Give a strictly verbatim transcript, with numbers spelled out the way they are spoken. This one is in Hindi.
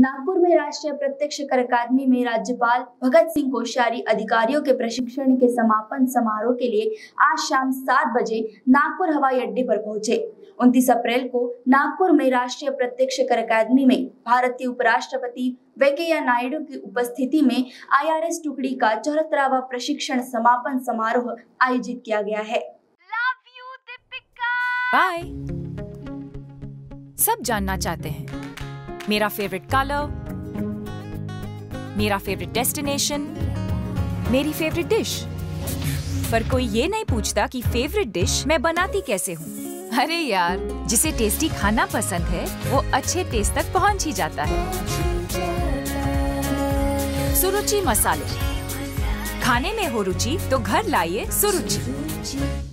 नागपुर में राष्ट्रीय प्रत्यक्ष कर अकादमी में राज्यपाल भगत सिंह कोश्यारी अधिकारियों के प्रशिक्षण के समापन समारोह के लिए आज शाम सात बजे नागपुर हवाई अड्डे पर पहुंचे। उनतीस अप्रैल को नागपुर में राष्ट्रीय प्रत्यक्ष कर अकादमी में भारतीय उपराष्ट्रपति वेंकैया नायडू की उपस्थिति में आई आर एस टुकड़ी का चौहत्तरवां प्रशिक्षण समापन समारोह आयोजित किया गया है। बाय। सब जानना चाहते हैं मेरा फेवरेट कलर, मेरा फेवरेट डेस्टिनेशन, मेरी फेवरेट डिश, पर कोई ये नहीं पूछता कि फेवरेट डिश मैं बनाती कैसे हूँ। अरे यार, जिसे टेस्टी खाना पसंद है वो अच्छे टेस्ट तक पहुँच ही जाता है। सुरुचि मसाले, खाने में हो रुचि तो घर लाइए सुरुचि।